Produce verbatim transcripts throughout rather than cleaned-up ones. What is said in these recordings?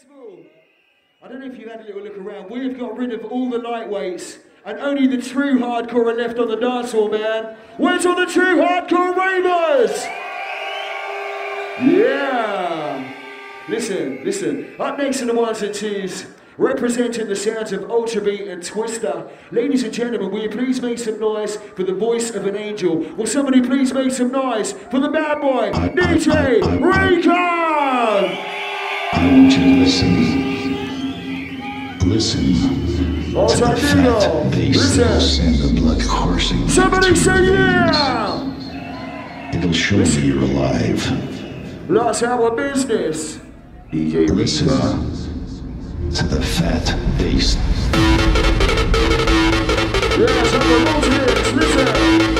festival. I don't know if you had a little look around. We have got rid of all the lightweights, and only the true hardcore are left on the dance floor, man. Where's all the true hardcore ravers? Yeah. Listen, listen. Up next in the ones and twos, representing the sounds of Ultra Beat and Twister. Ladies and gentlemen, will you please make some noise for the voice of an angel? Will somebody please make some noise for the bad boy, D J Recon? I want you to listen. Listen oh, to the fat bass that'll send the blood coursing. Somebody say yeah! It'll show you you're alive. That's our business. D J Listen Recon. to the fat bass. Yes, I'm the Roses. Listen.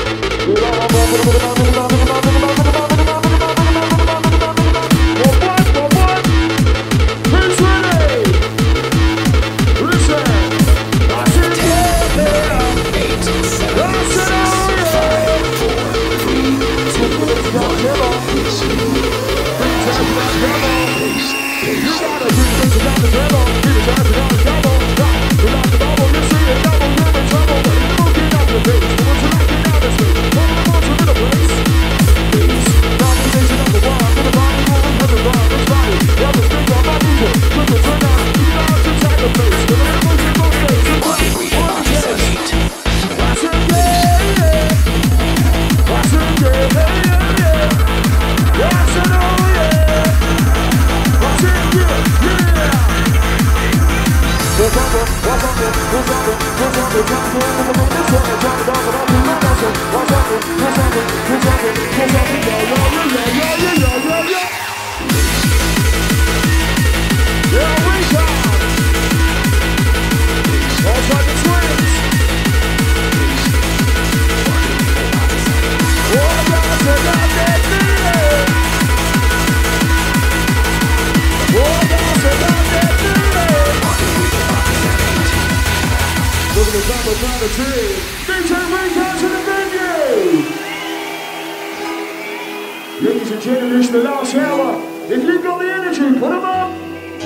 Ladies and gentlemen, it's the last hour. If you've got the energy, put them up.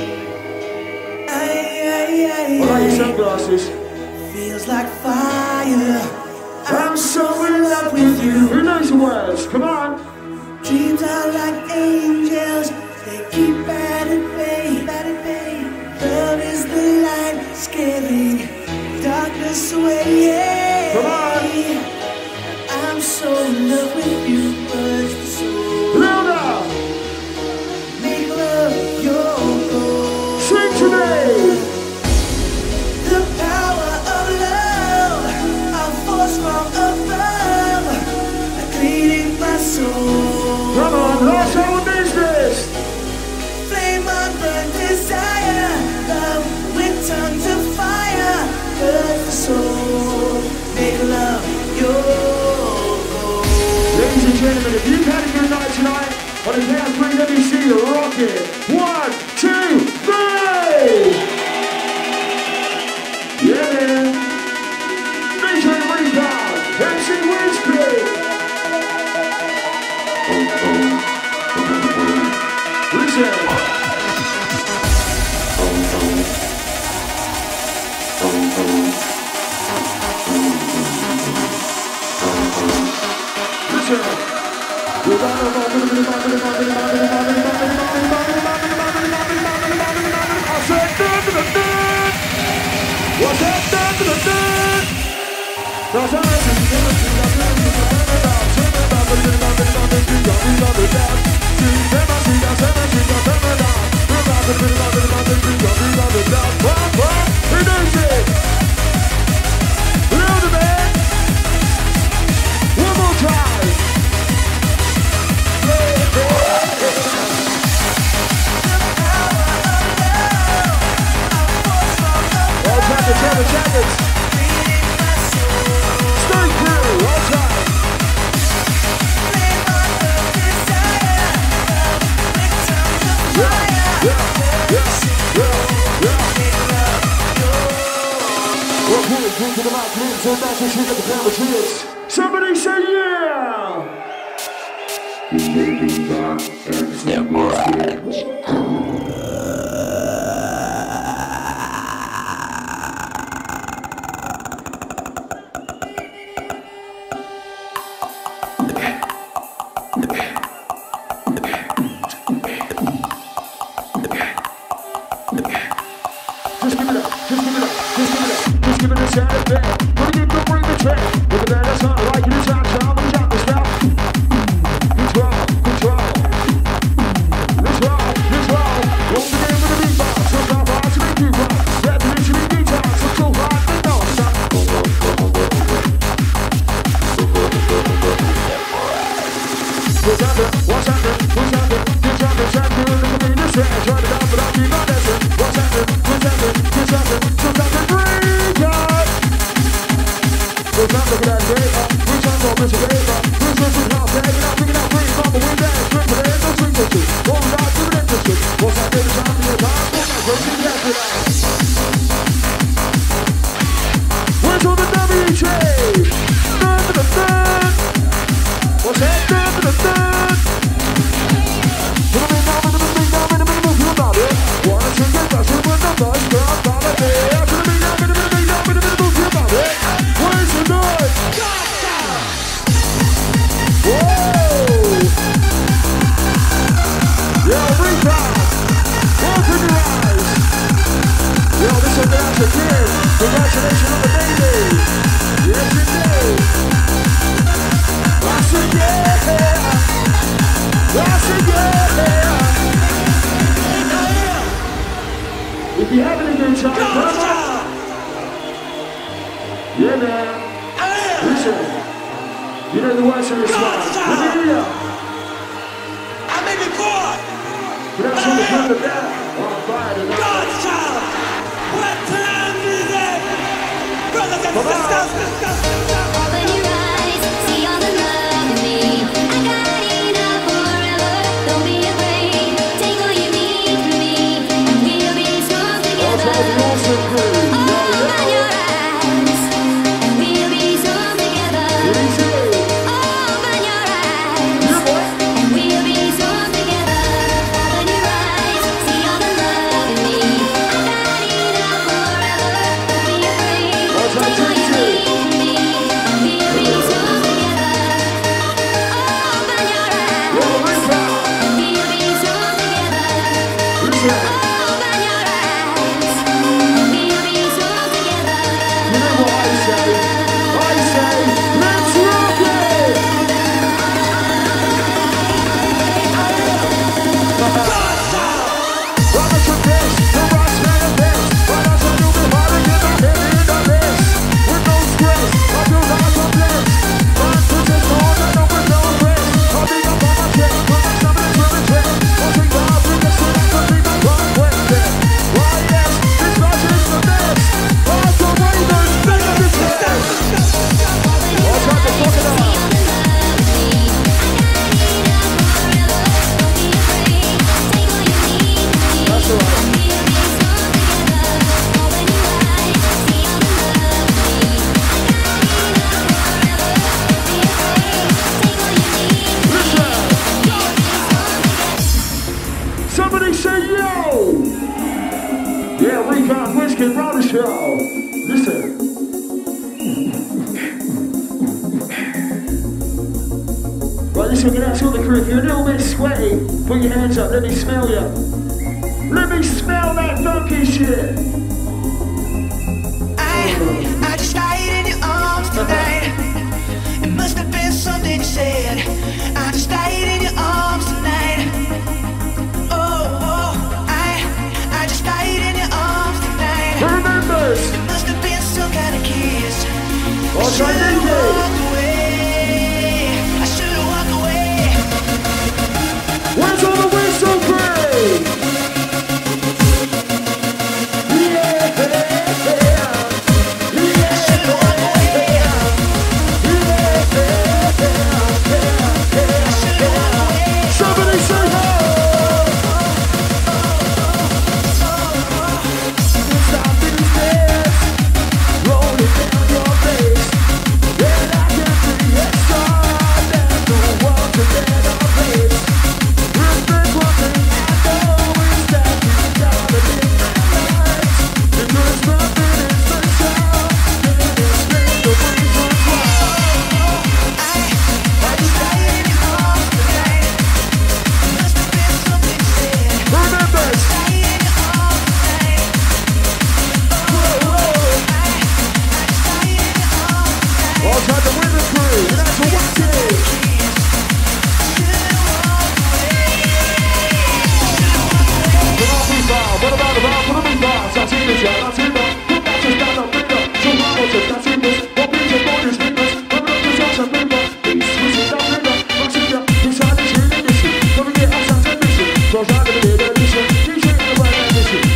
I like your sunglasses. Feels like fire. I'm so in love with you. Who knows the words? Come on. Dreams are like angels. They keep at bay, at bay. Love is the light, scaring darkness away. Yeah. Come on. I'm so in love with you, but the soul. Louder. Make love your goal. Sing to me. The power of love, a force from above, cleaning my soul. Come on, that's our business. Flame on burn desire, love with tongues of fire, burn the soul, make love your goal. Ladies and gentlemen, if you've had a good night tonight, on the count of three, let me see you rock it. One, two, three! Yeah, man. D J Recon, M C Whiskey. Listen. Somebody say yeah! Yeah, right. the sound effect. Gonna keep the bring the track. With the band that's not like it is our time. We got this now. Control, control. Let's roll, let's roll. Roll the game with the beatbox. So far, far to make you rock. Rap it into the detox. I'm so hard, they don't stop. What's happening? What's happening? What's happening? What's happening? What's happening? Look at me, this hand. Try to down, but I'll keep on dancing. What's happening? What's happening? What's happening? What's happening? Break up! What's happening? Look at that break up. Reach on for Mister Break up. Who's this is not bad? You're not picking out break up. But we dance. Drink for the end, no swing for two. Hold it out, give it interest. What's happening? It's time for your time. What's happening? What's happening? Where's all the W train? Dun, dun, dun, dun. What's that? Dun, dun, dun, dun. Put them in now, put them in now, put them in now, feel about it. Wanna take it, that's it, with the bus, girl, follow me. Put them in now, put them in now, put them in now, feel about it. Where's the noise? Whoa! Yo, rebound! Open your eyes! Yo, this will get out your kid. Congratulations on the baby! Yes, indeed! That's it, yeah! That's it, yeah! If you're having a good time, come on! Yeah, man! Listen! You know the words of this one. Let me hear ya! I may be bored, But that's what we're doing now. On fire tonight. God's child. What time is it? Brothers and sisters. Open your eyes, see all the love in me. I got enough forever. Don't be afraid. Take all you need from me, and we'll be strong That's together. how we also crew. Open your eyes, and we'll be strong together. Easy. Open your eyes, Yeah, boy. and we'll be strong together. Open your eyes, see all the love in me. I got enough forever. Don't be afraid. What's that Take all you teacher? need from me, and we'll be strong together. Open your eyes, Yo, rebound. and we'll be strong together. Listen. Open your eyes, and we'll be strong together. You know what I say? I say, let's rock it! Run us with this, the rocks made of this. Run us a new bit harder, get my head in the mist. With no stress, I feel like I'm blessed. Run to this door, I know with no rest. I'll be up on my chest, put my stomach in the chest. I'll take the hop, bring the shit up, I'll be my run question. Why yes, this version is the best. All the ravers, big up the chest. All time to fuck it up. That's all right. Somebody say yo! Yeah, Recon Whiskey Roller Show. Listen. Right, listen, get out to the crew. If you're a little bit sweaty, put your hands up. Let me smell you. Let me smell that funky shit. I, I just died in your arms tonight. It must have been something you said. I just died in your arms tonight. Oh, oh, I, I just died in your arms tonight. Who remembers? It must have been some kind of kiss. I'll try Should've to walked away. I should've walked away. Where's all the whistle crew?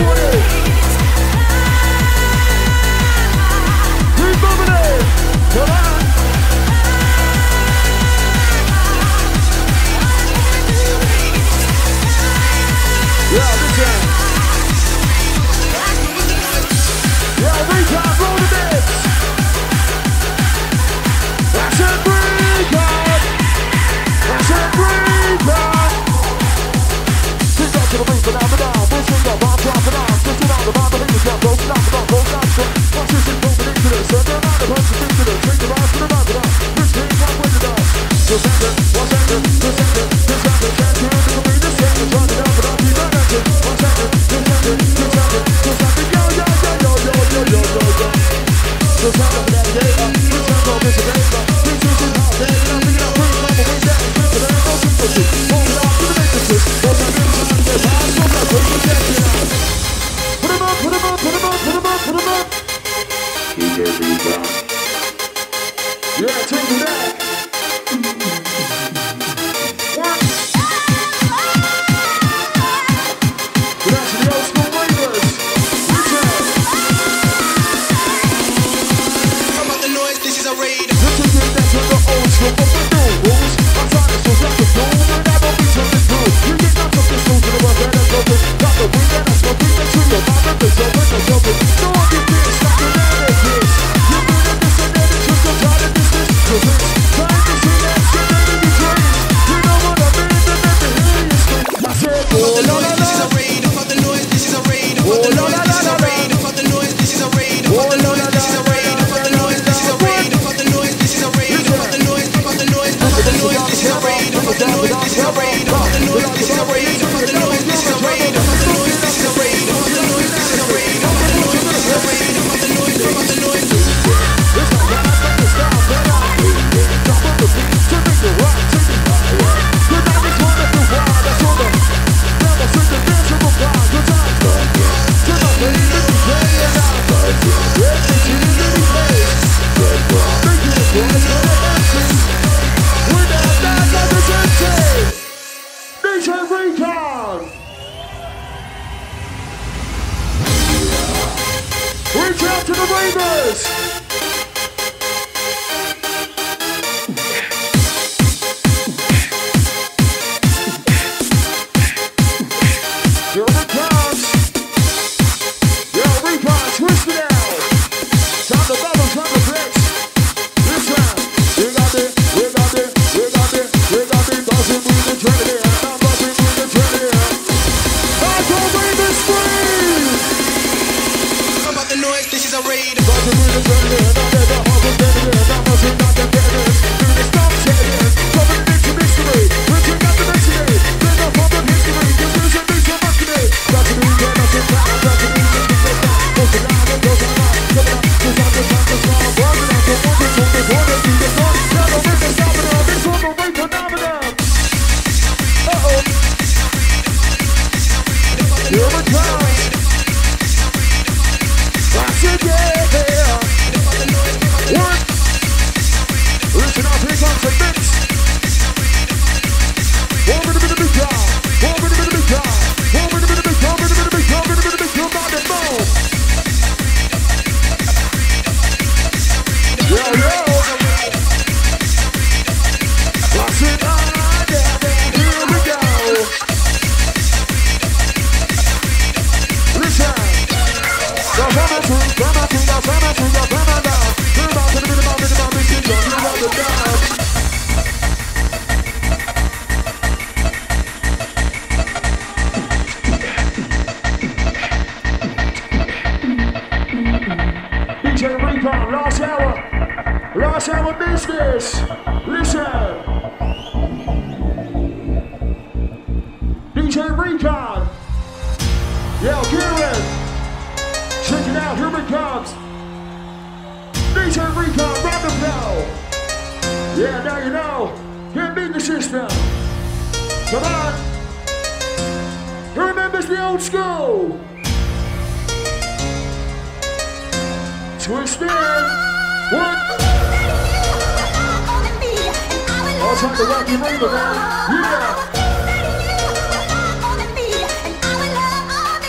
One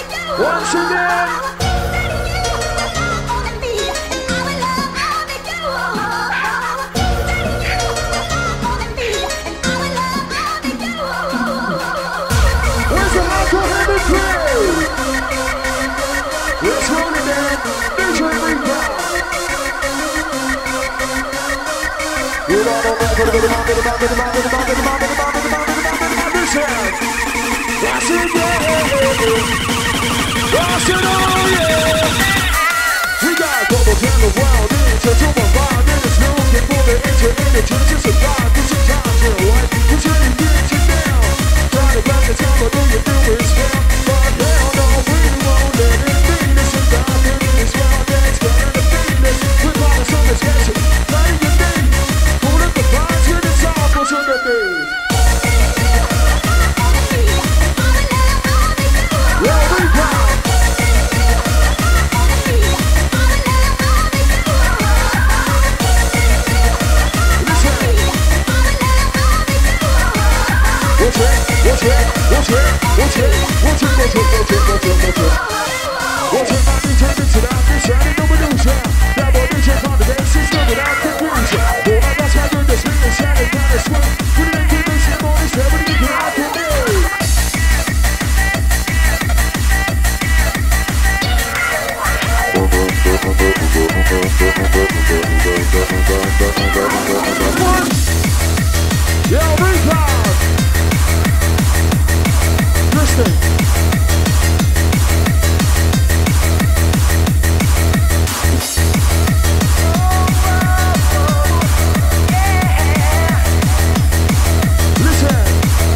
Once again. Where's the hardcore heavy crew? Let's roll it down. D J Reaper. That's it, yeah. That's it, oh yeah. We got global down the world. It's a two one five minutes. Looking for the internet to survive. This is time to life. We're trying to get you down. Try to back the time, but do you do it still? But hell no, we won't let it be. This is time to do this wild dance. Gonna defeat this. We're calling some discussion. Playing your thing. Pull up the vibes with the top. What's on the thing? Yeah, we got. Watch it, watch it, watch it, watch it, watch it, watch it, watch it, watch it, watch it. Watch it, I need to mix it out, this side, no minutia. That boy D J on the bass, it's still without confusion. Boy, that's how good this thing is, sounding kind of sweet. We didn't keep this shit on this, everybody can out for me. One, yo, Reaper. Listen. Listen.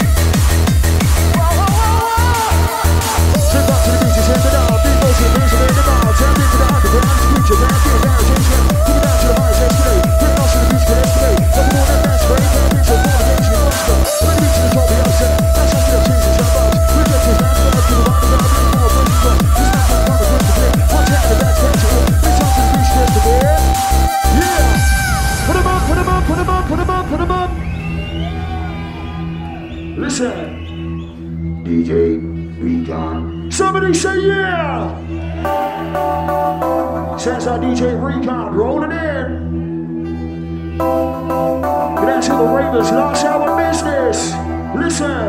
Step up to the beach, stand it up. Big motion, motion in the mouth. Tap into the underground, screech your back, get down, change it. Take it down to the highest escalate. Bring it off to the beach, can escalate. Let the water dance, break it down, reach your phone, attention, and watch them. When the beach is the top, the upset. That's how you change the jump out. We get to dance back to the bottom, down, bring it forward, bring it forward. This not the part of the play. Watch out, the back, catch it. Reach out to the beach, catch the ball. Yeah. Put 'em up, put 'em up, put 'em up, put 'em up, put 'em up. Listen. D J Recon. Somebody say yeah! Sounds like D J Recon rolling in. Get out to the Ravens, last hour business. Listen.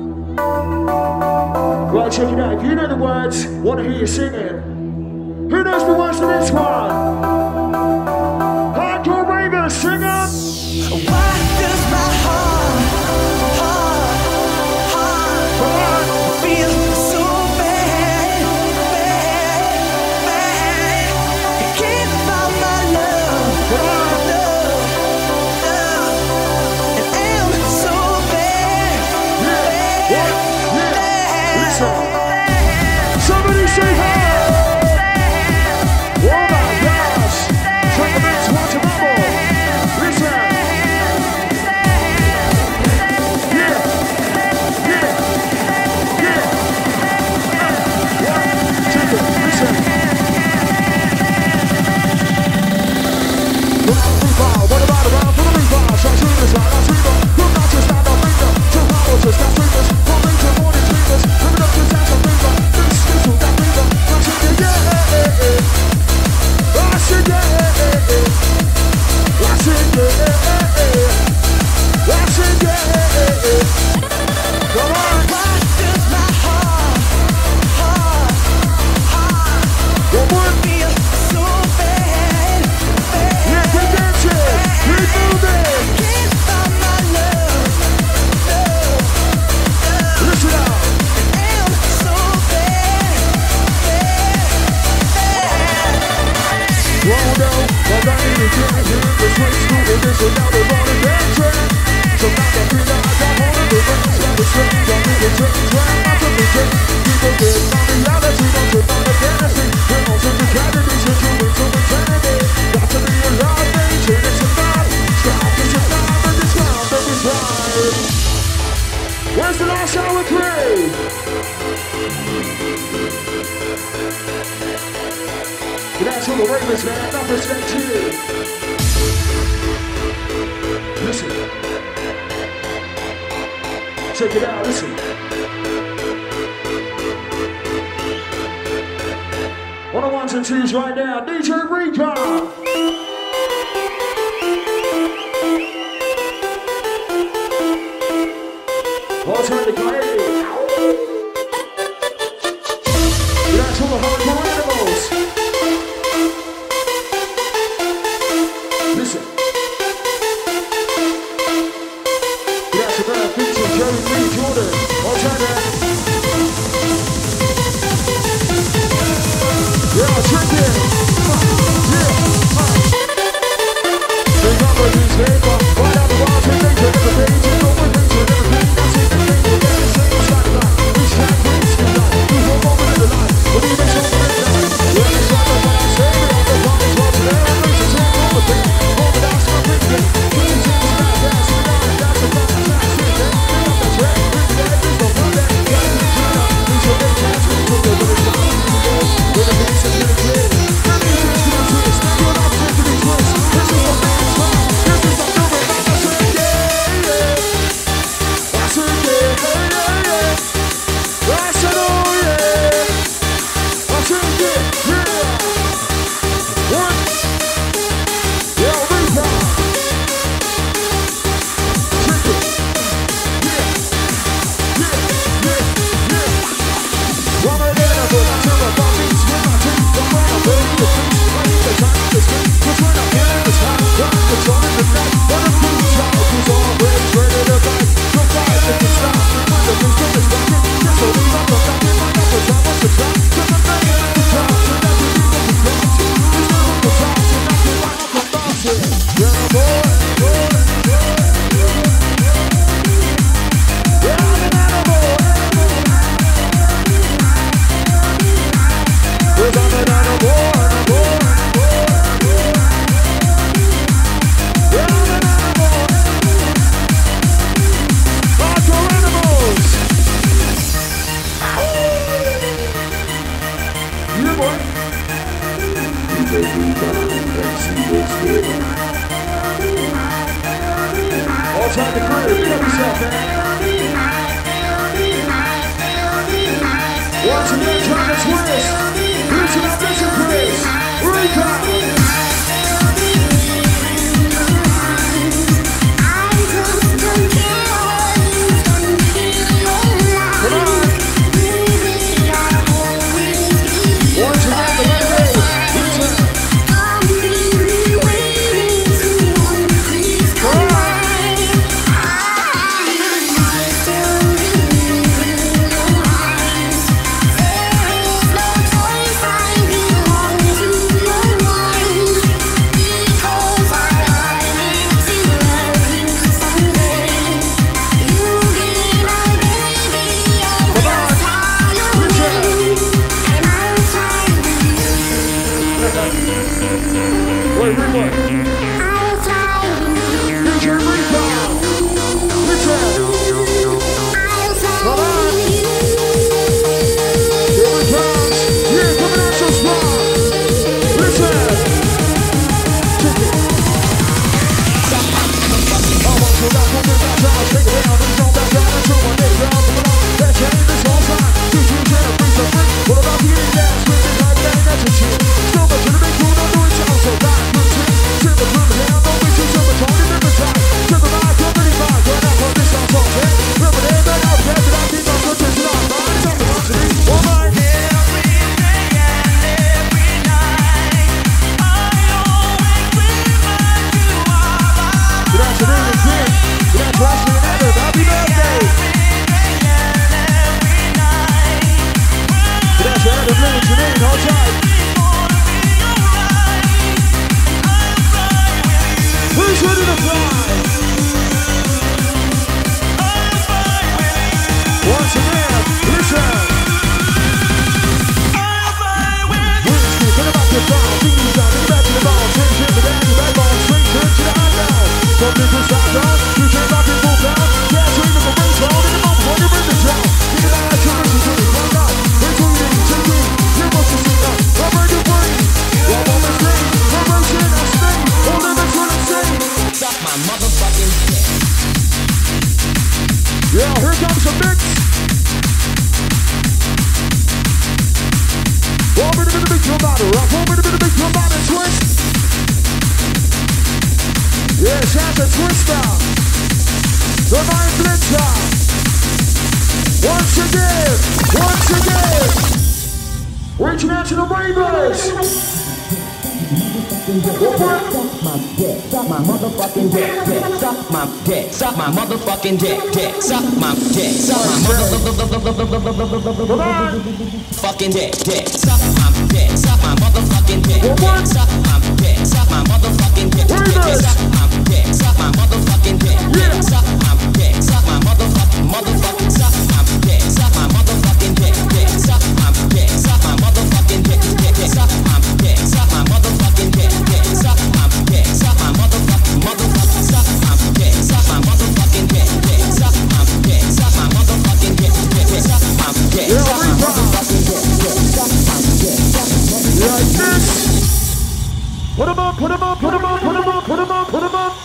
Right, check it out. If you know the words, want to hear you singing. Who knows the words to this one? Hardcore Ravens, sing up. Why does my heart, heart, heart feel so bad, bad, bad? You can't find my love, love, love, and I'm so bad, Yeah, what? Yeah, bad. listen. Somebody say hi. Oh my gosh. Check the mix, watch a bubble. Listen. Yeah, yeah, yeah. Uh, one, check it, listen. What about around for the rebound? Shot shooters, right on Treva. Look out, just out on finger. Two powers, just got fingers. One ring to morning dreamers. Living up, just out on finger. This is who got finger. I said, yeah, yeah, yeah. I said, yeah, yeah, yeah. I said, yeah, yeah, yeah. I said, yeah, yeah, yeah. Come on. Why does my heart, heart, heart One more. feel so bad, bad? Yeah, keep dancing. Keep moving. Can't find my love, love, love. Listen out. I'm so bad, bad, bad. Whoa, no, but I need to change it. The switch moving this and now they're running dancing. Sometimes I feel like I got more of the rest. Like a strange, I need to change, try not to be changed. People get on reality, don't you know the fantasy. We're on to the tragedies, we're doing to eternity. Got to be a lot of things, and it's a vibe. Strive to survive, and it's time that we thrive. Where's the last hour crew? Get out to the Ravens, man. Enough respect to you. Listen. Check it out, listen. On the ones and twos right now, D J Reaper. All time to play. That's all the hardcore animals. Listen. That's about featuring Jerry Lee Jordan. All time to. Yeah, check it. Yeah. They got my newspaper. Right out the wall, take they turn the page. And over things with everything. That's it, the thing. We're getting the same shot of life. Each time we see life. You won't moment in the life. But we make sure we're in line. Yeah, it's like what I say. We all the promise was to them. There's a chance for the thing. All the dogs are bringing. Please take the back. That's the line. That's the line. That's the line. Pick up the track. Bring the edges. Don't run that. Got to be clear. These are their chance. We put the way down. With the beats and the clear. Let me just do a twist. You're not fit to be twist. This is the man's time. This is the number. I said, yeah, yeah. I said, yeah, yeah, yeah. I said, oh, yeah. I said, yeah, yeah. One. Yeah, Reaper. Check it. Yeah. Yeah, yeah, yeah. One more day, but I turn my bodies with my teeth. Don't run up in the face. I need the time to sleep. Just when I'm in the time, got control in the night. When I'm cool, child, who's always ready to fight. So fight if it's not. When the things come to stop it. Just so we love the fact that my number time was the time. Cause I'm not in the time. So that we need to be close. It's not on the time. So not to line up the thoughts. Yeah, boy, boy, boy. Yeah, I'm an animal. Cause I'm an animal, animal, animal. Yeah, I'm an animal. Hardcore animals. Yeah, boy. You may be down and see what's there. All time to clear. Pick up yourself, man. Once again, trying to twist. Reaching up, listen, Chris. Reaper. Come on. Once again, the right way. Reaper. Come on. Wait, rewind. D J Reaper. Listen. Come on. Here we come. Yeah, coming out so strong. Listen. Check it. I want to rock on this outside. Take it down. It's all back down until my day down. That change this whole time. Two, two, ten, three, so free. What about the eating gas? Spinning like that, that's a shit. So much in the big pool, don't do it, y'all. So back, good shit. Triple, triple, down, don't be too triple, twenty, different time. Triple five, company five, run out for this, I'm talking. Remember that, but I'll pass it, I'll keep on good, it's not mine. It's on the bunch of me, all mine. Good afternoon again. Good afternoon, Adam. Happy birthday. Good afternoon, Janine. Hold tight. Who's ready to fly? Once again, listen. Whiskey, put it back to fly. Fingers down, in the back of the ball. Change it, but then you back on. Straight, turn to the high down. Something to stop down. You turn back and full down. Yeah, dream of a race round in the moment when you're in the drought. Get it out, you're in the city. Come on. It's who you need, take it. You're supposed to see that. I'm ready to bring. One more mistake. Promotion, I stay. All limits when I'm saying. Stop my motherfucking shit. Yeah, here comes the mix. and Twister. The Mind Blitzer. Once again, once again. Reaching out to the Ravers. Suck my dick, suck my motherfucking dick, dick, suck my dick, suck my motherfucking dick, dick, suck my dick, suck my motherfucking dick, dick, suck my dick, suck my motherfucking dick, dick, suck my dick, suck my motherfucking dick, dick, suck my dick, suck my motherfucking dick, dick, suck my dick, suck my motherfucking motherfucking suck my dick, suck my motherfucking dick, dick, suck my dick, suck my motherfucking dick, dick, suck my dick, suck my motherfucking dick, dick, suck my dick, suck my motherfucking motherfucking suck my dick, suck my motherfucking dick, dick, suck my dick, suck my motherfucking dick, dick, suck my dick, suck my motherfucking dick, dick, suck my dick, suck my like this. Put 'em up, put 'em up, put 'em up, put 'em up, put 'em up, put 'em up.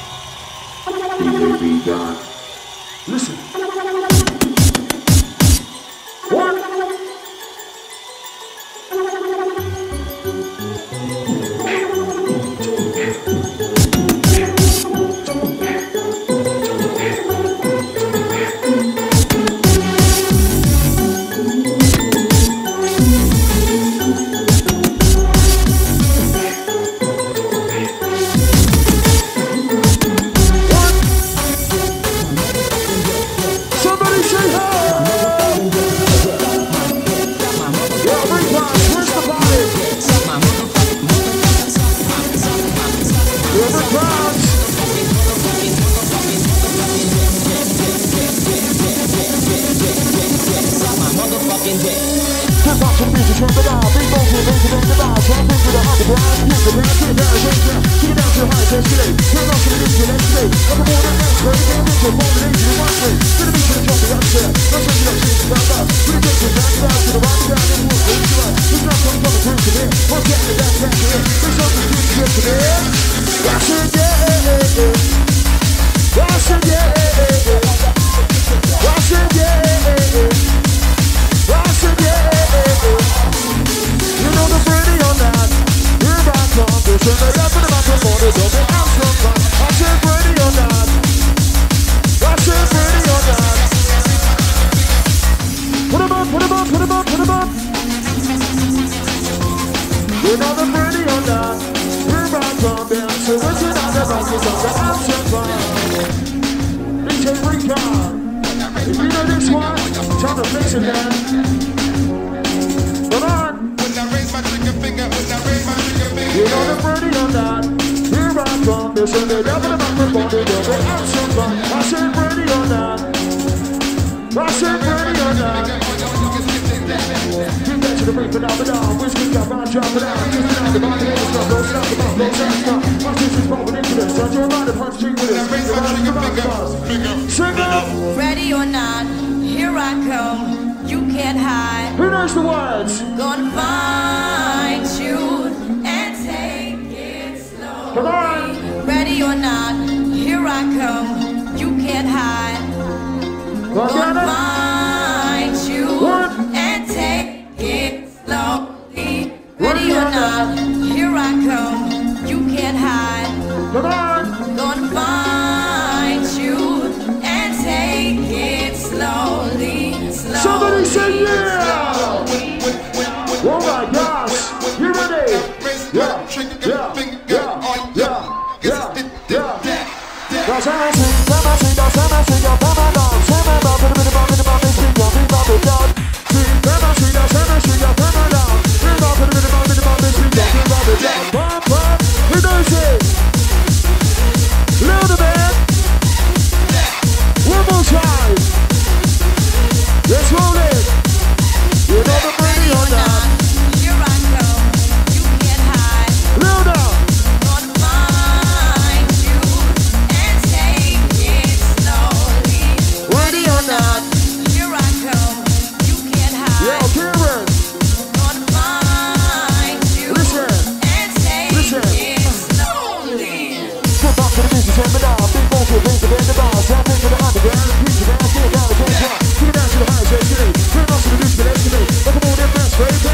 Listen. One. Ready or not, here I come. You can't hide. Who knows the words? Gonna find you and take it slow. Come on. Ready or not, here I come. You can't hide. Go Gonna again. find you One. and take it slowly. Ready or not, here I come. You can't hide. Come on. Gonna find you and take it slowly, slowly. Somebody say yeah! Oh my gosh! You ready? Yeah, yeah, yeah, yeah, yeah, yeah. That's how I sing, that's how I sing, that's how I sing, that's how I dance, that's how I dance, put a bit of bump in the bump, it's big, bump, big, bump, big, bump. That's how I sing, that's how I sing, that's how I dance, big bump, put a bit of bump in the bump, it's big, bump, big, bump, big, bump. Bump, bump, who knows it? Louder, man. One more time. Let's roll it. You know the ready or not. Here I come. You can't hide. Louder. Gonna find you and take it slowly. Ready or not. Here I come. You can't hide. Yo, Kieran. Gonna find you Listen. and take Listen. it slowly. Step up to the music, turn it on. Big balls with things to bend the bars. Step into the underground. Preach it down, sit down, again, drop. Kick it down to the highs, raise it. Turn off to the music, let's get it. Look at all them friends, raise it.